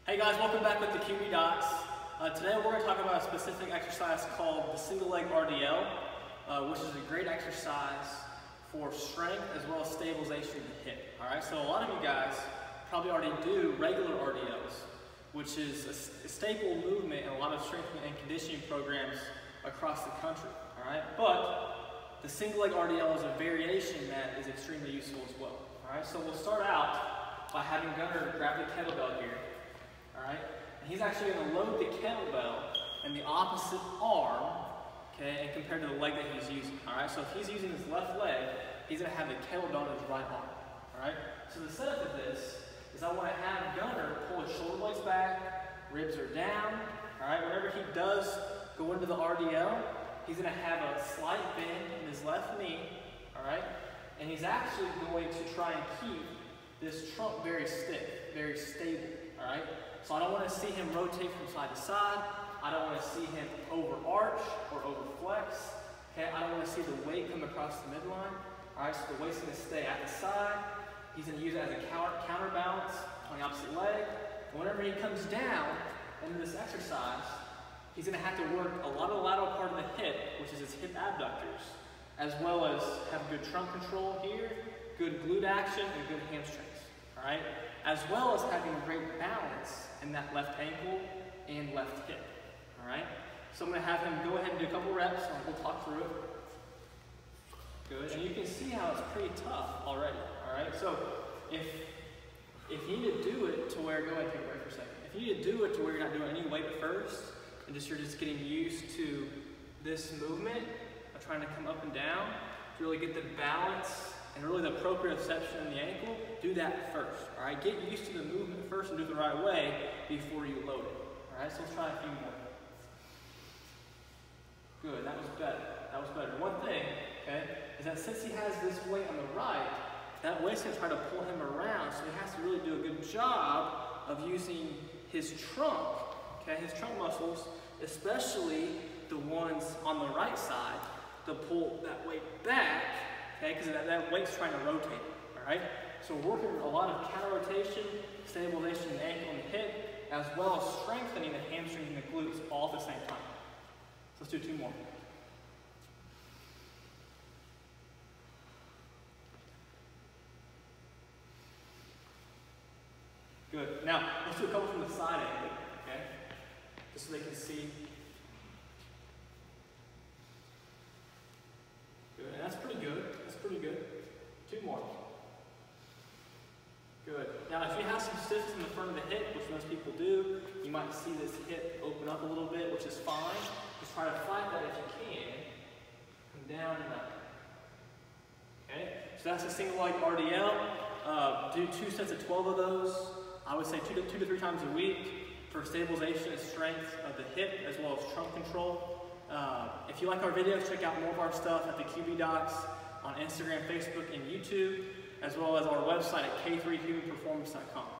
Hey guys, welcome back with the QB Docs. Today we're going to talk about a specific exercise called the single leg RDL, which is a great exercise for strength as well as stabilization of the hip. Alright, so a lot of you guys probably already do regular RDLs, which is a staple movement in a lot of strength and conditioning programs across the country. Alright, but the single leg RDL is a variation that is extremely useful as well. Alright, so we'll start out by having Gunnar grab the kettlebell here. Alright, and he's actually going to load the kettlebell in the opposite arm, okay, and compared to the leg that he's using. Alright, so if he's using his left leg, he's going to have the kettlebell in his right arm. Alright, so the setup of this is I want to have Gunnar pull his shoulder blades back, ribs are down. Alright, whenever he does go into the RDL, he's going to have a slight bend in his left knee. Alright, and he's actually going to try and keep this trunk very stiff, very stable. Alright, so I don't want to see him rotate from side to side. I don't want to see him overarch or overflex. Okay, I don't want to see the weight come across the midline. Alright, so the weight's going to stay at the side. He's going to use it as a counterbalance on the opposite leg. And whenever he comes down into this exercise, he's going to have to work a lot of the lateral part of the hip, which is his hip abductors, as well as have good trunk control here, good glute action, and good hamstrings. Alright, as well as having great balance in that left ankle and left hip. Alright, so I'm going to have him go ahead and do a couple reps, and we'll talk through it. Good, and you can see how it's pretty tough already. Alright, so if you need to do it to where, go ahead and take a break for a second. If you need to do it to where you're not doing any weight at first, and you're just getting used to this movement of trying to come up and down, to really get the balance and really the proprioception in the ankle, do that first. Alright, get used to the movement first and do it the right way before you load it. Alright, so let's try a few more. Good, that was better. That was better. One thing, okay, is that since he has this weight on the right, that weight's going to try to pull him around, so he has to really do a good job of using his trunk, okay, his trunk muscles, especially the ones on the right side, to pull that weight back. Okay, because that weight's trying to rotate, all right? So we're working a lot of counter rotation, stabilization of the ankle and the hip, as well as strengthening the hamstrings and the glutes all at the same time. So let's do two more. Good. Now, let's do a couple from the side angle, okay? Just so they can see. Good, and that's pretty good. Pretty good. Two more. Good. Now, if you have some stiffness in the front of the hip, which most people do, you might see this hip open up a little bit, which is fine. Just try to fight that if you can. Come down and up. Okay? So that's a single leg RDL. Do 2 sets of 12 of those. I would say two to three times a week for stabilization and strength of the hip as well as trunk control. If you like our videos, check out more of our stuff at the QB Docs on Instagram, Facebook, and YouTube, as well as our website at k3humanperformance.com.